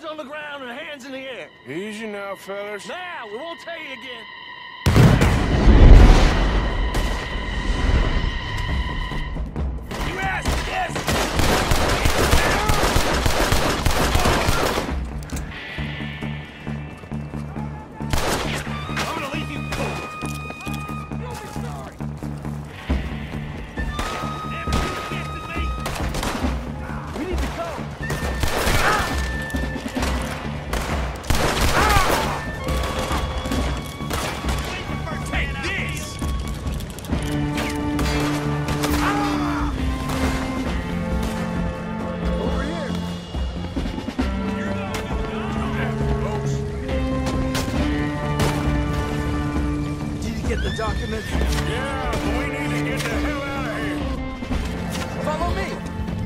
Hands on the ground and hands in the air. Easy now, fellas. Now, we won't tell you again. Yes! Yes! I'm gonna leave you cold. You'll be sorry. We need to go. Take this! Over here. Did you get the documents? Yeah, but we need to get the hell out of here. Follow me.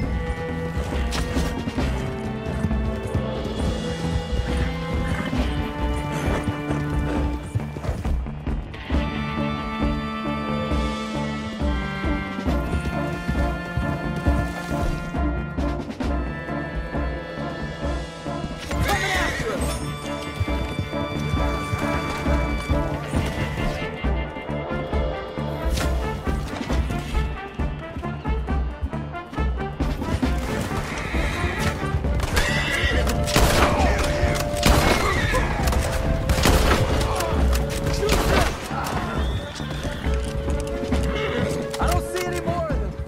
Coming after us. I don't see any more of them.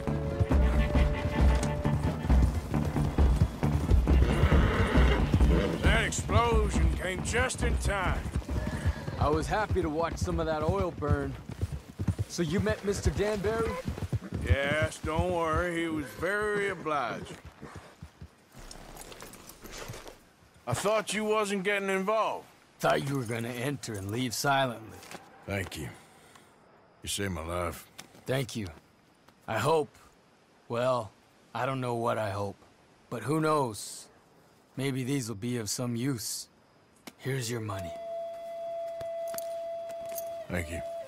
That explosion came just in time. I was happy to watch some of that oil burn. So you met Mr. Danbury? Yes, don't worry, he was very obliging. I thought you wasn't getting involved. Thought you were gonna enter and leave silently. Thank you. You saved my life. Thank you. I hope. Well, I don't know what I hope. But who knows? Maybe these will be of some use. Here's your money. Thank you.